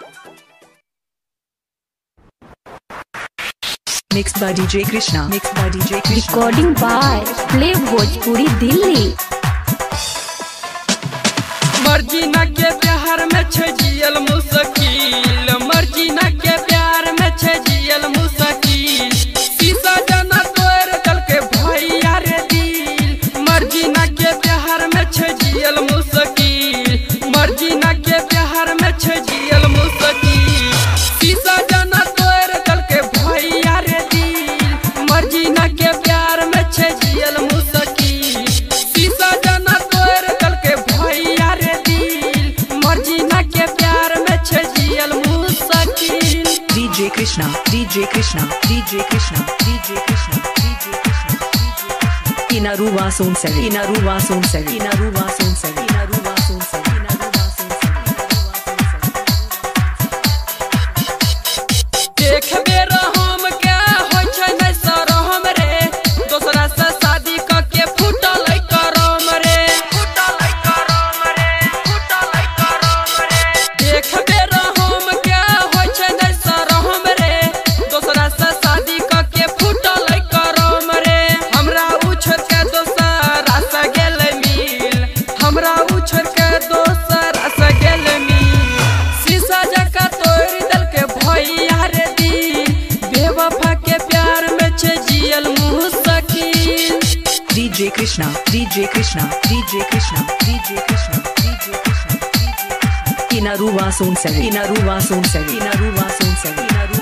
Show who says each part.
Speaker 1: Mixed by DJ Krishna. Mixed by DJ Krishna.
Speaker 2: Recording by Play Bhojpuri Delhi.
Speaker 3: मर्जी न के प्यार में छजियल मुश्किल, मर्जी न के प्यार में छजियल मुश्किल। शीशा जना तोड़ दल के भैया रे दिल, मर्जी न के प्यार में छजियल मुश्किल, मर्जी न के प्यार में छजियल मुश्किल। शीशा जना तोड़ दल के भैया रे दिल, मर्जी न के प्यार में छजियल मुश्किल। शीशा जना तोड़ दल के भैया रे मर्जी न के प्यार में छजियल मुश्किल।
Speaker 1: DJ Krishna, DJ Krishna, DJ Krishna, DJ Krishna, DJ Krishna, DJ Krishna. Inaruva Sonsari, Inaruva Sonsari, Inaruva Sonsari, Inaruva Sonsari, Inaruva Sonsari.
Speaker 3: देख बेरा हम क्या होय छै नै शरम रे, दोसरा से शादी क के फुटल करम रे, फुटल करम रे, फुटल करम रे। देख बेरा हम क्या होय छै नै शरम रे, दोसरा से शादी क के फुटल करम रे। हमरा उछर के दोसरा से गेल मिल, हमरा उछर के दोसरा से गेल मिल। शीशा जका तोड़ दल के भैया रे दिल, बेवफा के प्यार में छजियल मुश्किल।
Speaker 1: DJ Krishna, DJ Krishna, DJ Krishna, DJ Krishna, DJ Krishna, DJ Krishna. Inaruva Sonsari, Inaruva Sonsari, Inaruva Sonsari, Inaruva